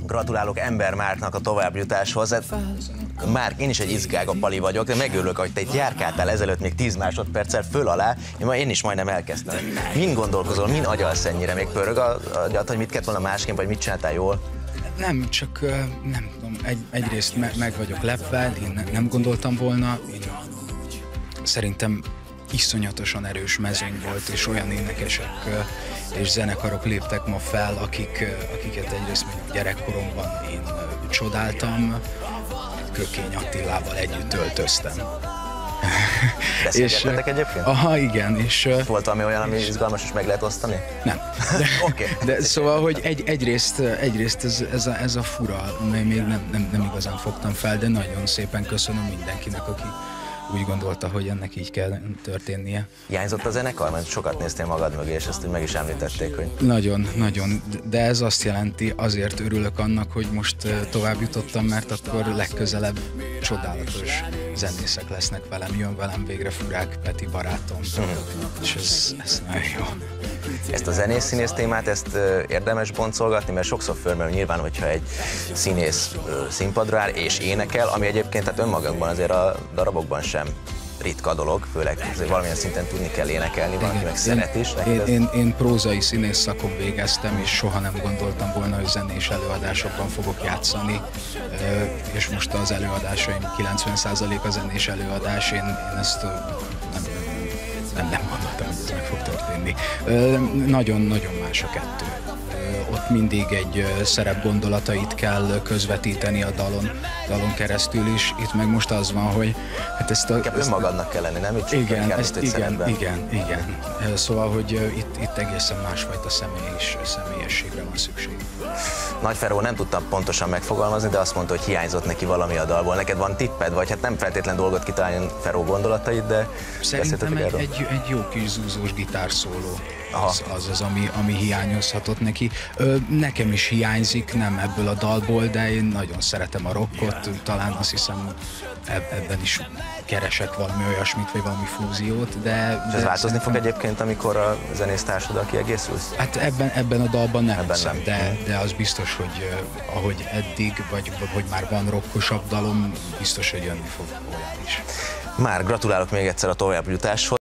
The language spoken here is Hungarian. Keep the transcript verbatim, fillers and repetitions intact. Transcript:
Gratulálok Ember Márknak a továbbjutáshoz. Márk, én is egy izgága pali vagyok, de megörülök, hogy te itt járkáltál ezelőtt még tíz másodperccel föl alá, én, én is majdnem elkezdtem. Min gondolkozol, min agyalsz ennyire? Még pörög a agyad, hogy mit kellett volna másként, vagy mit csináltál jól? Nem, csak nem tudom, egy, egyrészt me, meg vagyok lepve, én ne, nem gondoltam volna, én szerintem iszonyatosan erős mezőny volt, és olyan énekesek és zenekarok léptek ma fel, akik, akiket egyrészt mondjuk gyerekkoromban én csodáltam, Kökény Attilával együtt öltöztem. Beszélgettetek egyébként? Aha, igen. És, volt valami olyan, ami és, izgalmas, és meg lehet osztani? Nem. De, okay. de szóval, hogy egy, egyrészt, egyrészt ez, ez, a, ez a fura, még nem, nem, nem igazán fogtam fel, de nagyon szépen köszönöm mindenkinek, aki úgy gondolta, hogy ennek így kell történnie. Hiányzott a zenekar? Mert sokat néztél magad mögé, és ezt meg is említették, hogy... Nagyon, nagyon, de ez azt jelenti, azért örülök annak, hogy most tovább jutottam, mert akkor legközelebb csodálatos zenészek lesznek velem, jön velem végre Furák Peti barátom, mm. és ez, ez nagyon jó. Ezt a zenész-színész témát, ezt érdemes boncolgatni, mert sokszor fölmerül nyilván, hogyha egy színész színpadra áll és énekel, ami egyébként hát önmagukban azért a darabokban sem ritka dolog, főleg azért valamilyen szinten tudni kell énekelni, valaki meg szeret is. Én, én, én prózai színész szakon végeztem, és soha nem gondoltam volna, hogy zenés előadásokban fogok játszani, és most az előadásaim kilencven százalék a zenés előadás, én, én ezt nem, nem, nem gondoltam, hogy ez meg fog történni. Nagyon-nagyon más a kettő. Ott mindig egy szerep gondolatait kell közvetíteni a dalon, dalon keresztül is. Itt meg most az van, hogy... Hát ezt a, ezt önmagadnak kell lenni, nem? Itt igen, ezt, igen, igen, igen. Szóval, hogy itt, itt egészen másfajta személyes, személyességre van szükség. Nagy Feró nem tudtam pontosan megfogalmazni, de azt mondta, hogy hiányzott neki valami a dalból. Neked van tipped, vagy hát nem feltétlen dolgot kitalálni Feró gondolatait, de... Szerintem egy, egy, egy jó kis zúzós gitárszóló az az, az ami, ami hiányozhatott neki. Ö, nekem is hiányzik, nem ebből a dalból, de én nagyon szeretem a rockot, talán azt hiszem ebben is keresek valami olyasmit, vagy valami fúziót, de... És ez változni fog egyébként, amikor a zenésztársaddal kiegészülsz? Hát ebben, ebben a dalban nem, ebben hiszem, nem. De, de az biztos, hogy uh, ahogy eddig, vagy hogy már van rockosabb dalom, biztos, hogy jönni fog olyan is. Már gratulálok még egyszer a továbbjutáshoz.